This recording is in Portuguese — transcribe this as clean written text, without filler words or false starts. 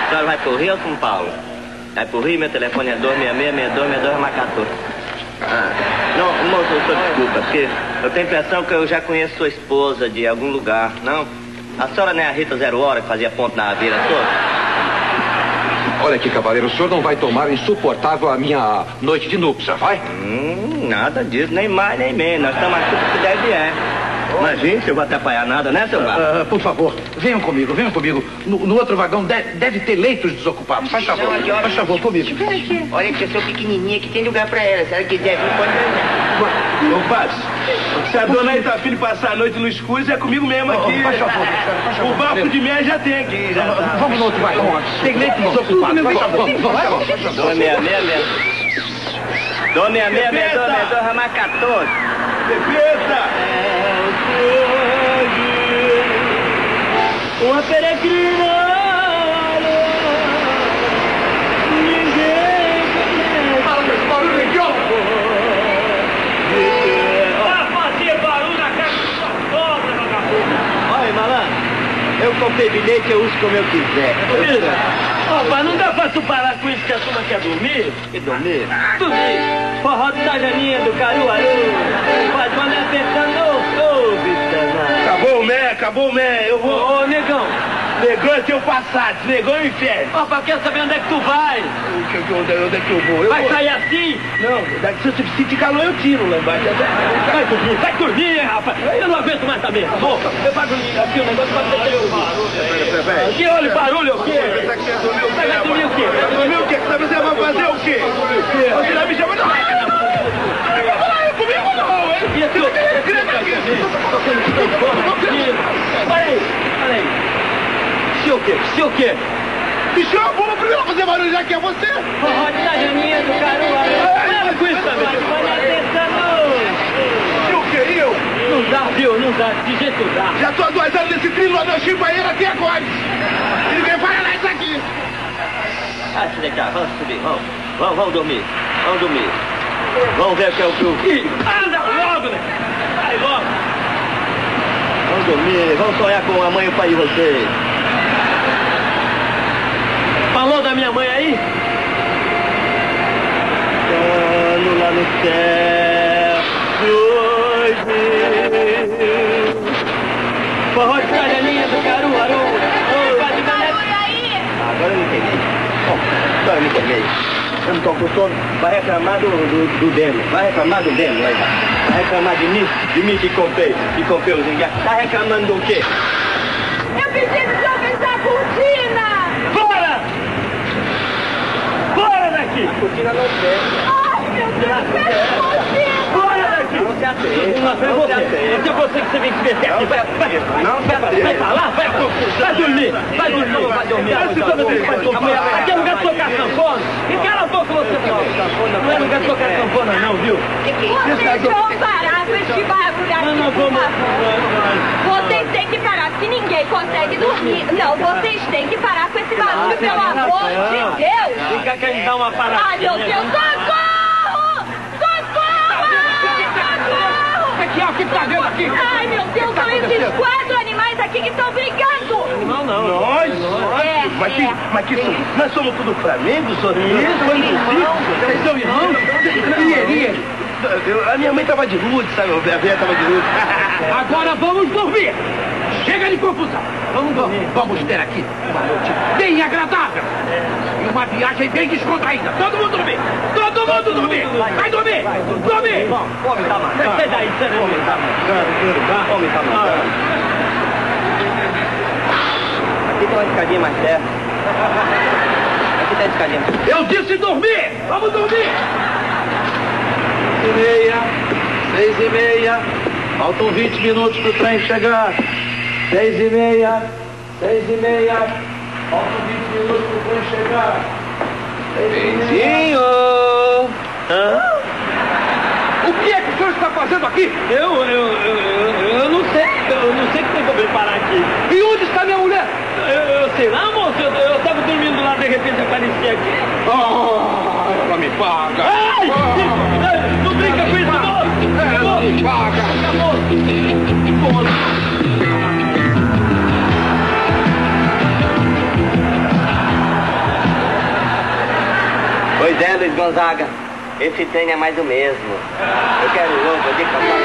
A senhora vai pro Rio ou São Paulo? Vai pro Rio, meu telefone é 266-6262 Macatu. Não, moço, o senhor desculpa, porque eu tenho a impressão que eu já conheço sua esposa de algum lugar, não? A senhora não é a Rita Zero Hora que fazia ponto na vira toda? Olha aqui, cavaleiro, o senhor não vai tomar insuportável a minha noite de núpcia, vai? Nada disso, nem mais nem menos. Nós estamos aqui porque deve é. Imagina, se eu vou atrapalhar nada, né, seu gato? Por favor, venham comigo. No outro vagão deve ter leitos desocupados. Faz favor, comigo. Olha que eu sou pequenininha, que tem lugar pra ela. Se ela quiser vir, pode vir. Ô, Paz, se a dona aí tá afim de passar a noite no escuro, é comigo mesmo aqui. Faz favor. O barco de mel já tem aqui. Já tá. Vamos no outro vagão. Tem leitos desocupados. Faz favor. Dona 266-6262 Ramacatu. Repita! Uma peregrina, ninguém Vai fazer barulho na casa do sua sogra, vagabundo! Olha, malandro, eu comprei bilhete, eu uso como eu quiser. Rapaz, não dá pra tu parar com isso que a turma quer dormir? E dormir? Dormir! Forró de Tajaninha do Caruaru, faz quando é pensando, ô, bicho danado. Acabou o mé, eu vou... Ô, negão. Negão é teu passado, negão é o inferno. Rapaz, quer saber onde é que tu vai? Onde é que eu vou? Vai sair assim? Não, se eu sentir calor eu tiro lá embaixo. Vai dormir, rapaz. Eu não aguento mais também, tá bom? Eu vou dormir aqui, o negócio vai ter barulho. Que olha barulho o quê? Vai dormir o quê? Dormir o quê? Você vai fazer o quê? Você vai me chamar de... Comigo não, hein? E aqui, olha aí. Se o quê? Bicho, eu vou primeiro fazer barulho já que é você. Forró de Tajaninha do Caruaru. Para com isso também. Se o quê? Eu? Não dá, viu? Não dá. De jeito não dá. Já tô há 2 anos nesse trilho lá no Chimbaeira até agora. E ninguém vai olhar isso aqui. Ah, se deitar. Vamos subir. Vamos dormir. Vamos ver o que é o que. Anda logo, né? Vai logo. Vamos dormir. Vamos sonhar com a mãe e o pai de vocês. Falou da minha mãe aí? Cano lá no céu, 2000. Forró de Tajaninha do Caruaru. Agora eu me queimei. Bom, agora eu me queimei. Eu não tô com sono. Vai reclamar do demo. Vai reclamar do demo lá embaixo. Vai reclamar de mim que comprei os engates. Tá reclamando do quê? Eu preciso de ouvir essa cortina! Fora daqui! A cortina não serve. Ai, meu Deus, fecha a cortina! Fora daqui! Não se atende. Não se atende. Se você que você vem se meter aqui, vai pra lá, vai dormir. Vai dormir. Aqui é lugar de tocar sanfona. E cala a boca você não. Não é lugar de tocar sanfona não, viu? Vocês vão parar com esse barulho aqui, por favor. Vocês têm que parar, se ninguém consegue dormir. Não, vocês têm que parar com esse barulho, pelo amor de Deus. Fica que a gente dá uma parada. Ai, meu Deus, socorro! O que tá vendo aqui? Ai, meu Deus, são esses 4 animais aqui que estão brigando! Não. Nós? Mas que isso? Nós somos tudo Flamengo, Sorinho? Vocês são irmãos? A minha mãe tava de luz, sabe? A velha tava de luz. Agora vamos dormir! Chega de confusão! Vamos ter aqui uma noite bem agradável! E uma viagem bem descontraída! Todo mundo dormir! Vai dormir! Dormir! Homem tá marcando. Sai daí, você não homem tá marcando. Homem tá marcando. Aqui tem uma escadinha mais perto. Aqui tem a escadinha. Eu disse dormir! Vamos dormir! 6h30. Faltam 20 minutos pro trem chegar. 6h30. Faltam 20 minutos pro trem chegar. Benzinho! O que é que o senhor está fazendo aqui? Eu não sei. Eu não sei que tem como ele parar aqui. E onde está minha mulher? Eu sei lá, moço. Eu tava dormindo lá, de repente apareci aqui. Ela me paga! Ai! Não brinca com isso, moço! Ela me paga! Pois é, Luiz Gonzaga. Esse trem é mais do mesmo. Eu quero ovo de cavalo.